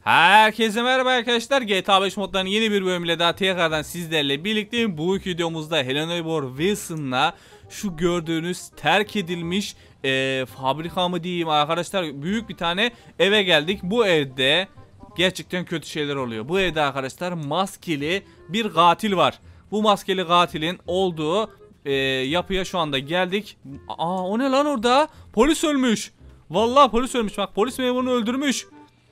Herkese merhaba arkadaşlar. GTA 5 modlarının yeni bir bölümüyle daha tekrardan sizlerle birlikteyim. Bu videomuzda Helena Eivor Wilson'la şu gördüğünüz terk edilmiş fabrika mı diyeyim arkadaşlar, büyük bir tane eve geldik. Bu evde gerçekten kötü şeyler oluyor. Bu evde arkadaşlar maskeli bir katil var. Bu maskeli katilin olduğu yapıya şu anda geldik. O ne lan orada? Polis ölmüş. Vallahi polis ölmüş. Bak, polis memurunu öldürmüş.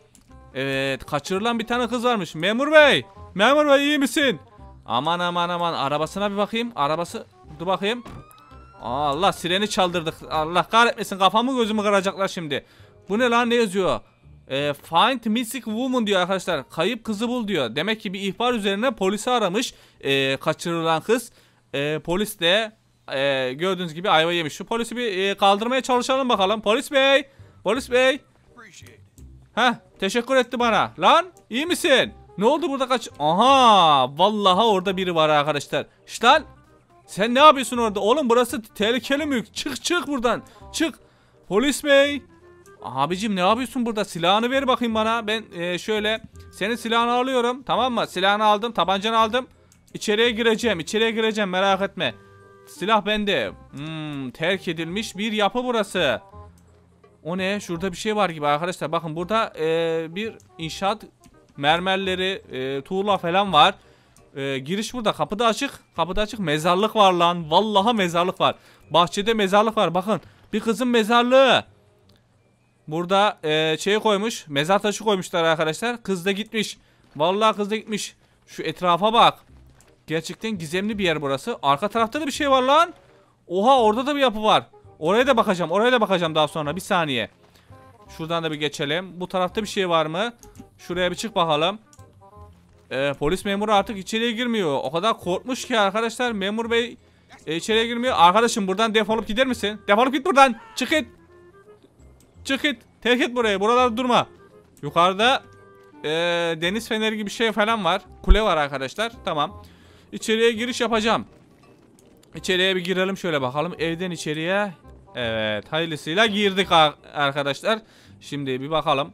Evet, kaçırılan bir tane kız varmış. Memur bey. Memur bey, iyi misin? Aman aman aman, arabasına bir bakayım. Arabası, dur bakayım. Allah, sireni çaldırdık. Allah kahretmesin, kafamı gözümü kıracaklar şimdi. Bu ne lan, ne yazıyor? Find missing woman diyor arkadaşlar. Kayıp kızı bul diyor. Demek ki bir ihbar üzerine polisi aramış kaçırılan kız. Polis de gördüğünüz gibi ayva yemiş. Şu polisi bir kaldırmaya çalışalım bakalım. Polis bey. Polis bey. Heh, teşekkür etti bana. Lan, iyi misin? Ne oldu burada, kaç? Aha, vallahi orada biri var arkadaşlar. İşte lan, sen ne yapıyorsun orada? Oğlum, burası tehlikeli mülk. Çık buradan. Çık. Polis bey. Abicim, ne yapıyorsun burada? Silahını ver bakayım bana. Ben şöyle senin silahını alıyorum. Tamam mı? Silahını aldım, tabancanı aldım. İçeriye gireceğim, merak etme. Silah bende. Terk edilmiş bir yapı burası. O ne? Şurada bir şey var gibi arkadaşlar. Bakın burada bir inşaat mermerleri, tuğla falan var. Giriş burada. Kapıda açık. Kapıda açık. Mezarlık var lan. Vallahi mezarlık var. Bahçede mezarlık var. Bakın. Bir kızın mezarlığı. Burada şey koymuş. Mezar taşı koymuşlar arkadaşlar. Kız da gitmiş. Vallahi kız da gitmiş. Şu etrafa bak. Gerçekten gizemli bir yer burası. Arka tarafta da bir şey var lan. Oha, orada da bir yapı var. Oraya da bakacağım daha sonra. Bir saniye. Şuradan da bir geçelim. Bu tarafta bir şey var mı? Şuraya bir çık bakalım. Polis memuru artık içeriye girmiyor. O kadar korkmuş ki arkadaşlar. Memur bey içeriye girmiyor. Arkadaşım, buradan defolup gider misin? Defolup git buradan. Çık git. Çık git. Terk et burayı. Buralarda durma. Yukarıda deniz feneri gibi bir şey falan var. Kule var arkadaşlar. Tamam. İçeriye giriş yapacağım. İçeriye bir girelim şöyle bakalım. Evden içeriye. Evet, hayırlısıyla girdik arkadaşlar. Şimdi bir bakalım.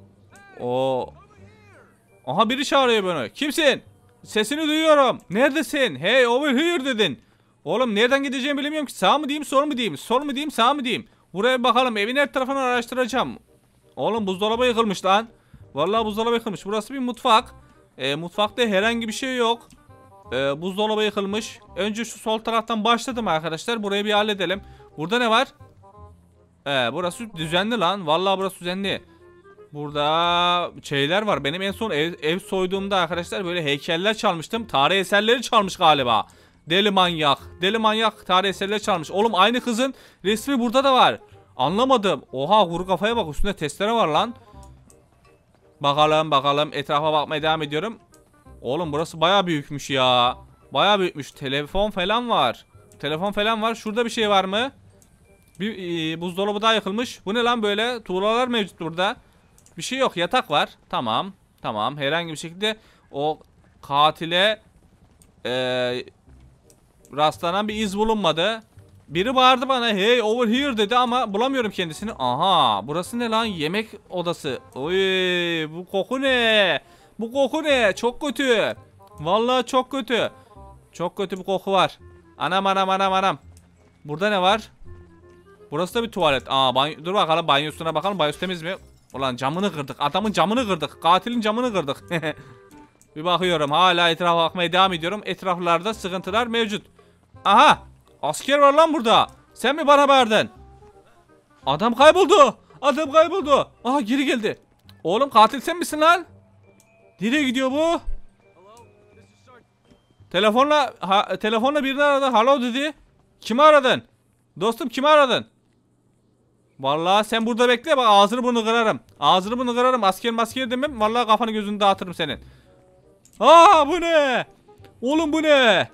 Aha, biri çağırıyor beni. Kimsin? Sesini duyuyorum. Neredesin? Hey, over here dedin. Oğlum, nereden gideceğimi bilmiyorum ki. Sağ mı diyeyim, sol mu diyeyim? Sol mu diyeyim, sağ mı diyeyim? Buraya bir bakalım. Evin her tarafını araştıracağım. Oğlum, buzdolabı yıkılmış lan. Vallahi buzdolabı yıkılmış. Burası bir mutfak. Mutfakta herhangi bir şey yok. Buzdolabı yıkılmış. Önce şu sol taraftan başladım arkadaşlar. Burayı bir halledelim. Burada ne var? Burası düzenli lan. Vallahi burası düzenli. Burada şeyler var. Benim en son ev soyduğumda arkadaşlar böyle heykeller çalmıştım. Tarih eserleri çalmış galiba. Deli manyak. Deli manyak tarih eserleri çalmış. Oğlum, aynı kızın resmi burada da var. Anlamadım. Oha, kuru kafaya bak. Üstünde testere var lan. Bakalım. Etrafa bakmaya devam ediyorum. Oğlum, burası bayağı büyükmüş ya. Bayağı büyükmüş. Telefon falan var. Şurada bir şey var mı? Bir buzdolabı daha yıkılmış. Bu ne lan böyle? Tuğlalar mevcut burada. Bir şey yok. Yatak var. Tamam. Herhangi bir şekilde o katile rastlanan bir iz bulunmadı. Biri bağırdı bana. Hey, over here dedi ama bulamıyorum kendisini. Aha, burası ne lan? Yemek odası. Oy, bu koku ne? Bu koku ne? Çok kötü. Vallahi çok kötü. Çok kötü bir koku var. Anam. Burada ne var? Burası da bir tuvalet. Dur bakalım, banyosuna bakalım. Banyosu temiz mi? Ulan, camını kırdık. Adamın camını kırdık. Katilin camını kırdık. Bir bakıyorum. Hala etrafa bakmaya devam ediyorum. Etraflarda sıkıntılar mevcut. Aha! Asker var lan burada. Sen mi bana bağırdın? Adam kayboldu. Aha, geri geldi. Oğlum, katil sen misin lan? Nereye gidiyor bu? Telefonla birini aradı. Hello dedi. Kimi aradın? Dostum, kimi aradın? Vallahi sen burada bekle, bak ağzını burnunu kırarım. Asker demem. Vallahi kafanı gözünü dağıtırım senin. Bu ne? Oğlum, bu ne?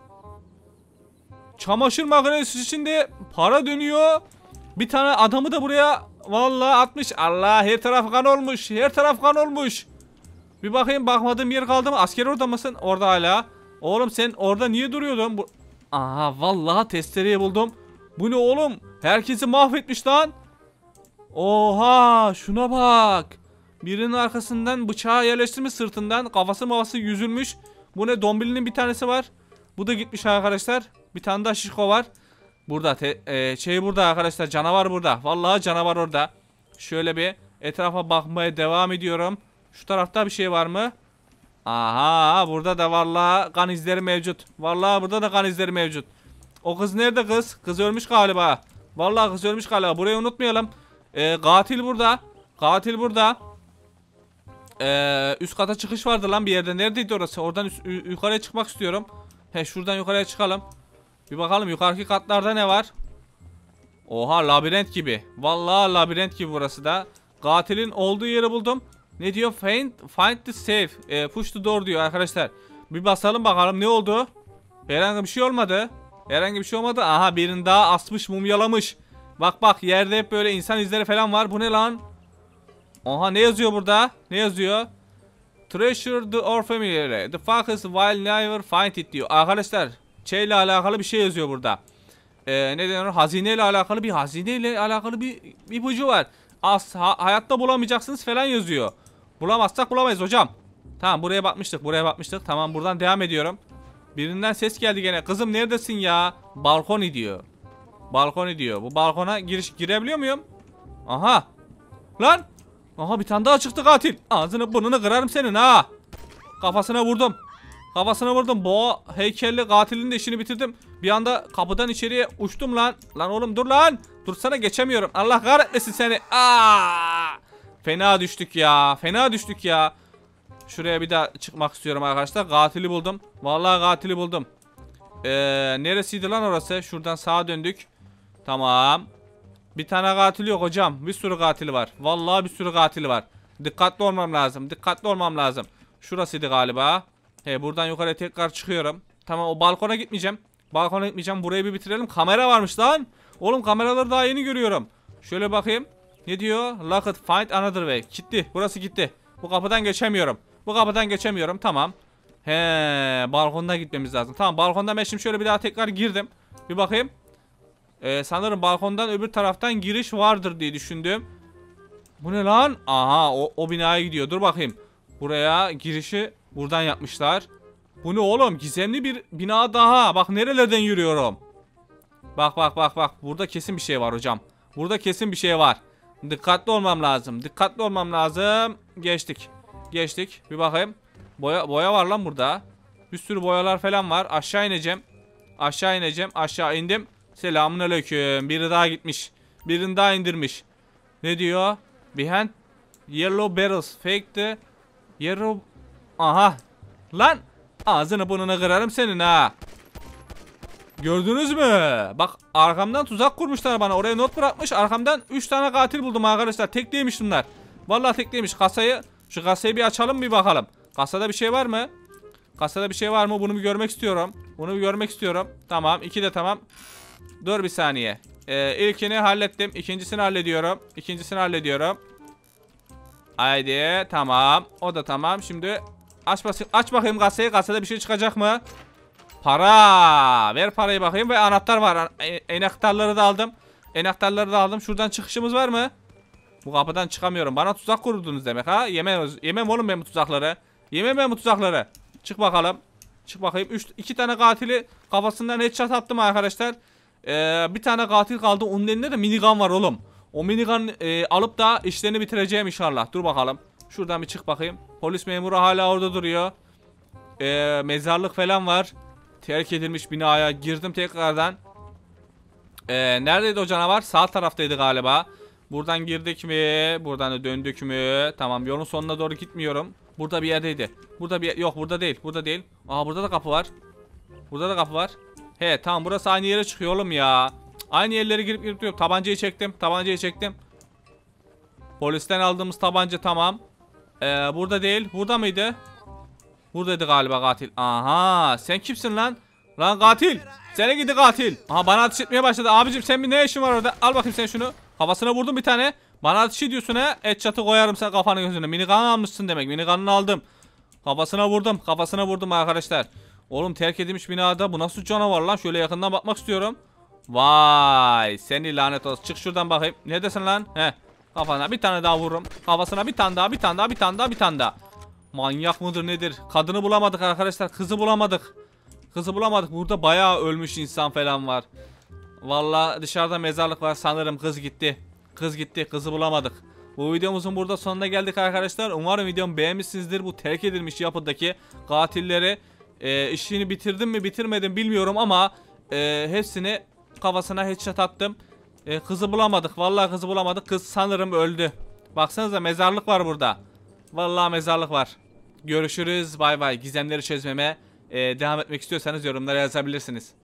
Çamaşır makinesi içinde para dönüyor. Bir tane adamı da buraya vallahi atmış. Allah, her taraf kan olmuş. Bir bakayım, bakmadığım yer kaldı mı? Asker orada mısın? Orada hala. Oğlum, sen orada niye duruyordun? Aha, vallahi testereyi buldum. Bu ne oğlum? Herkesi mahvetmiş lan. Oha, şuna bak. Birinin arkasından bıçağı yerleştirmiş sırtından. Kafası yüzülmüş. Bu ne? Dombilinin bir tanesi var. Bu da gitmiş arkadaşlar. Bir tane daha şişko var. Burada burada arkadaşlar, canavar burada. Vallahi canavar orada. Şöyle bir etrafa bakmaya devam ediyorum. Şu tarafta bir şey var mı? Aha, burada da vallahi kan izleri mevcut. Vallahi burada da kan izleri mevcut. O kız nerede kız? Kız ölmüş galiba. Vallahi kız ölmüş galiba. Burayı unutmayalım. Katil burada. Katil burada. Üst kata çıkış vardı lan bir yerde. Neredeydi orası? Oradan yukarıya çıkmak istiyorum. Şuradan yukarıya çıkalım. Bir bakalım yukarıki katlarda ne var? Oha, labirent gibi. Vallahi labirent gibi burası da. Katilin olduğu yeri buldum. Ne diyor? Find the safe. Push the door diyor arkadaşlar. Bir basalım bakalım ne oldu? Herhangi bir şey olmadı. Herhangi bir şey olmadı. Aha, birini daha asmış, mumyalamış. Bak yerde hep böyle insan izleri falan var. Bu ne lan? Aha, ne yazıyor burada? Ne yazıyor? Treasure the or family. The focus while never find it diyor. Arkadaşlar şeyle alakalı bir şey yazıyor burada. Ne denir? Hazineyle alakalı bir ipucu var. Hayatta bulamayacaksınız falan yazıyor. Bulamazsak bulamayız hocam. Tamam, buraya bakmıştık. Tamam, buradan devam ediyorum. Birinden ses geldi gene. Kızım neredesin ya? Balkoni diyor. Bu balkona girebiliyor muyum? Aha. Lan. Aha, bir tane daha çıktı katil. Ağzını burnunu kırarım senin ha. Kafasına vurdum. Boğa heykelli katilin de işini bitirdim. Bir anda kapıdan içeriye uçtum lan. Lan oğlum dur lan. Dursana, geçemiyorum. Allah kahretmesin seni. Fena düştük ya. Şuraya bir daha çıkmak istiyorum arkadaşlar. Katili buldum. Vallahi katili buldum. Neresiydi lan orası? Şuradan sağa döndük. Tamam. Bir tane katil yok hocam. Bir sürü katili var. Vallahi bir sürü katili var. Dikkatli olmam lazım. Şurasıydı galiba. Buradan yukarı tekrar çıkıyorum. Tamam, o balkona gitmeyeceğim. Burayı bir bitirelim. Kamera varmış lan. Oğlum, kameraları daha yeni görüyorum. Şöyle bakayım. Ne diyor? Lock it, find another way. Gitti. Burası gitti. Bu kapıdan geçemiyorum. Tamam. Balkondan gitmemiz lazım. Tamam, balkondan ben şimdi şöyle bir daha tekrar girdim. Bir bakayım. Sanırım balkondan öbür taraftan giriş vardır diye düşündüm. Bu ne lan? Aha, o binaya gidiyor. Dur bakayım. Buraya girişi buradan yapmışlar. Bu ne oğlum? Gizemli bir bina daha. Bak nerelerden yürüyorum. Bak. Burada kesin bir şey var hocam. Dikkatli olmam lazım. Geçtik. Bir bakayım. Boya var lan burada. Bir sürü boyalar falan var. Aşağı ineceğim. Aşağı indim. Selamünaleyküm. Biri daha gitmiş. Birini daha indirmiş. Ne diyor? Behind yellow barrels. Fake the yellow. Aha. Lan. Ağzını burnunu kırarım senin ha. Gördünüz mü? Bak, arkamdan tuzak kurmuşlar bana. Oraya not bırakmış. Arkamdan 3 tane katil buldum arkadaşlar. Tek değilmiş bunlar. Vallahi tek değilmiş. Şu kasayı bir açalım, bir bakalım. Kasada bir şey var mı? Bunu bir görmek istiyorum. Tamam. 2 de tamam. Dur bir saniye. İlkini hallettim. İkincisini hallediyorum. Haydi. Tamam. O da tamam. Şimdi aç bakayım kasayı. Kasada bir şey çıkacak mı? Para. Ver parayı bakayım. Ve anahtar var. Enaktarları da aldım. Şuradan çıkışımız var mı? Bu kapıdan çıkamıyorum. Bana tuzak kurdunuz demek ha. Yemem oğlum ben bu tuzakları. Çık bakalım. Bakayım. 2 tane katili kafasından headshot attım arkadaşlar. Bir tane katil kaldı. Onun elinde de minigun var oğlum. O minigun alıp da işlerini bitireceğim inşallah. Dur bakalım. Şuradan bir çık bakayım. Polis memuru hala orada duruyor. Mezarlık falan var. Terk edilmiş binaya girdim tekrardan. Neredeydi o canavar? Sağ taraftaydı galiba. Buradan girdik mi? Buradan da döndük mü? Tamam, yolun sonuna doğru gitmiyorum. Burada bir yerdeydi. Yok, burada değil. Aha, burada da kapı var. Tamam, burası aynı yere çıkıyor oğlum ya. Aynı yerlere girip duruyor. Tabancayı çektim. Polisten aldığımız tabanca tamam. Burada değil. Burada mıydı? Buradaydı galiba katil. Aha, sen kimsin lan? Lan katil. Seni gidi katil. Aha, bana ateş etmeye başladı. Abicim sen bir ne işin var orada? Al bakayım sen şunu. Kafasına vurdum bir tane. Bana ateş ediyorsun ha. Headshot'ı koyarım sen kafanın gözüne. Minigun almışsın demek. Minigun'unu aldım. Kafasına vurdum arkadaşlar. Oğlum, terk edilmiş binada bu nasıl canavar lan? Şöyle yakından bakmak istiyorum. Vay, seni lanet olsun. Çık şuradan bakayım. Neredesin lan? Kafana bir tane daha vururum. Kafasına bir tane daha, bir tane daha, bir tane daha, bir tane daha. Manyak mıdır nedir? Kadını bulamadık arkadaşlar. Kızı bulamadık. Kızı bulamadık. Burada bayağı ölmüş insan falan var. Vallahi dışarıda mezarlık var. Sanırım kız gitti. Kız gitti. Kızı bulamadık. Bu videomuzun burada sonuna geldik arkadaşlar. Umarım videomu beğenmişsinizdir. Bu terk edilmiş yapıdaki katilleri işini bitirdim mi bitirmedim bilmiyorum ama hepsini kafasına headshot attım. Kızı bulamadık. Vallahi kızı bulamadık. Kız sanırım öldü. Baksanıza mezarlık var burada. Vallahi mezarlık var. Görüşürüz. Bay bay. Gizemleri çözmeme devam etmek istiyorsanız yorumlara yazabilirsiniz.